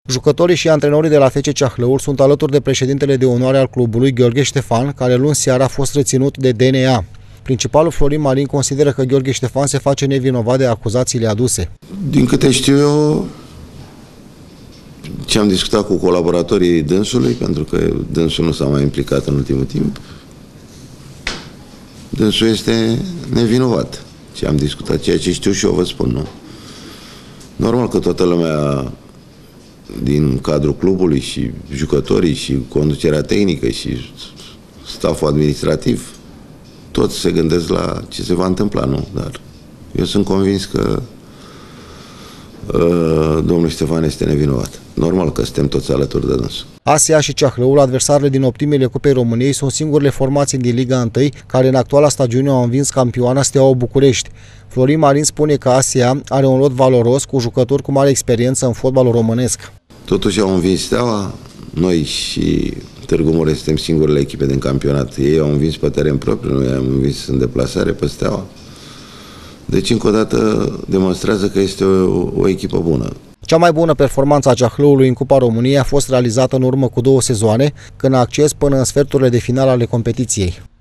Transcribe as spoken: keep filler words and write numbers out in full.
Jucătorii și antrenorii de la F C Ceahlăul sunt alături de președintele de onoare al clubului, Gheorghe Ștefan, care luni seara a fost reținut de D N A. Principalul Florin Marin consideră că Gheorghe Ștefan se face nevinovat de acuzațiile aduse. Din câte știu eu, ce am discutat cu colaboratorii dânsului, pentru că dânsul nu s-a mai implicat în ultimul timp, dânsul este nevinovat. Ce am discutat, ceea ce știu și eu vă spun, nu? Normal că toată lumea din cadrul clubului și jucătorii și conducerea tehnică și staful administrativ, toți se gândesc la ce se va întâmpla, nu? Dar eu sunt convins că uh, domnul Ștefan este nevinovat. Normal că suntem toți alături de dânsul. A S E A și Ceahlăul, adversarele din optimile Cupei României, sunt singurele formații din Liga unu care în actuala stagiune au învins campioana Steaua București. Florin Marin spune că A S E A are un lot valoros cu jucători cu mare experiență în fotbalul românesc. Totuși au învins Steaua, noi și Târgu Mureș suntem singurele echipe din campionat. Ei au învins pe teren propriu, noi am învins în deplasare pe Steaua. Deci încă o dată demonstrează că este o, o echipă bună. Cea mai bună performanță a Ceahlăului în Cupa României a fost realizată în urmă cu două sezoane, când a acces până în sferturile de finală ale competiției.